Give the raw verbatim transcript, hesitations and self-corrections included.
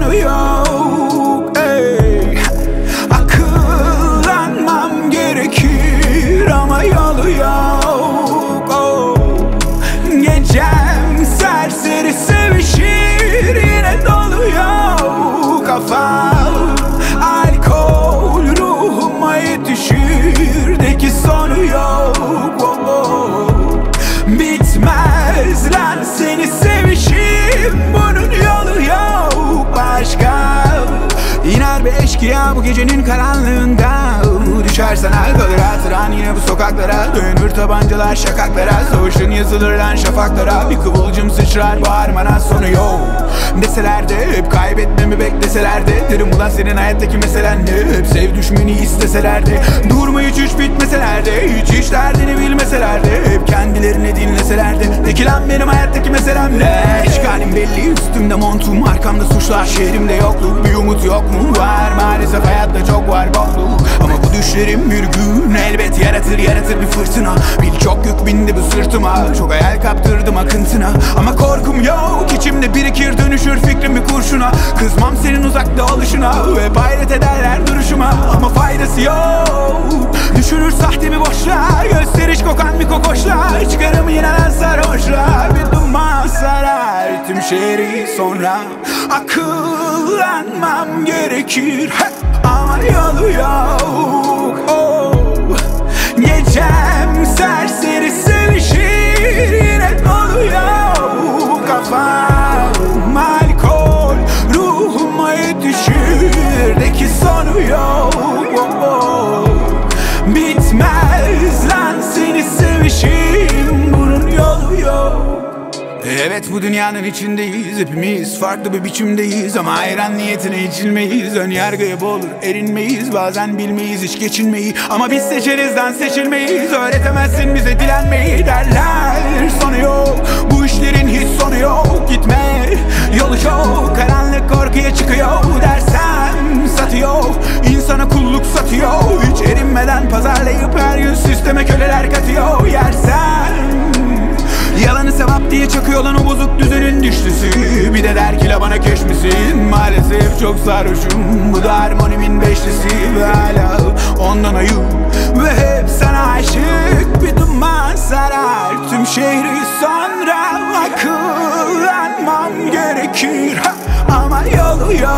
yolu yok. Ey, akıllanmam gerekir ama yolu yok. Oh. Gecem serseri sevişir, yine doluyor kafam. Alkol ruhuma yetişir, de ki sonu yok. Oh, oh. Bitmez lan seni sevişim, bunun yolu yok başka. İner bir eşkıya bu gecenin karanlığında. Düşersen alkolü hatıran yine bu sokaklara. Dönür tabancalar şakaklara, savaşın yazılır lan şafaklara. Bir kıvılcım sıçrar bağırmana sonu yok deseler de, hep kaybetmemi bekleseler de. Derim ulan senin hayattaki meselen ne? Hep sev düşmeni isteseler de, durma hiç hiç bitmeseler de, hiç hiç derdini bilmeseler de, hep kendilerini dinleseler de. Peki lan benim hayattaki meselem ne? İşgalim belli, üstümde montum, arkamda suçlar, şehrimde yokluk. Bir umut yok mu? Var maalesef, hayatta çok var bokluk. Ama bu düşlerim bir gün elbet yaratır yaratır bir fırtına. Birçok yük bindi bu sırtıma, çok hayal kaptırdım akıntına. Ama korkum yok, içimde birikir dönüşür fikrim bir kurşuna. Kızmam senin uzakta oluşuna, hep hayret ederler duruşuma. Ama faydası yok, düşürür sahte bir boşluğa. Gösteriş kokan bir kokoşla, çıkarım yine lan sarhoşla. Bir duman sarar tüm şehri sonra. Akıllanmam gerekir ama yolu yok. Oh. Gecem serseri sevişir, yine doluyor kafam. Alkol ruhuma yetişir, de ki sonu yok. Oh, oh. Bitmez lan seni sevişim, bunun yolu yok. Evet bu dünyanın içindeyiz, hepimiz farklı bir biçimdeyiz. Ama ayran niyetine içilmeyiz, ön yargıya boğulur erinmeyiz. Bazen bilmeyiz hiç geçinmeyi, ama biz seçeriz lan seçilmeyiz. Öğretemezsin bize dilenmeyi derler, sonu yok. Bu işlerin hiç sonu yok, gitme yolu yok. Karanlık korkuya çıkıyor dersem satıyor, insana kulluk satıyor. Hiç erinmeden pazarlayıp her gün sisteme köleler katıyor. Yersen yalanı sevap diye çakıyor lan o bozuk düzenin dişlisi. Bir de der ki la bana keş misin? Maalesef çok sarhoşum, bu da harmonimin beşlisi. Ve hala ondan ayıp ve hep sana aşık. Bir duman sarar tüm şehri sonra. Akıllanmam gerekir ama yolu yok.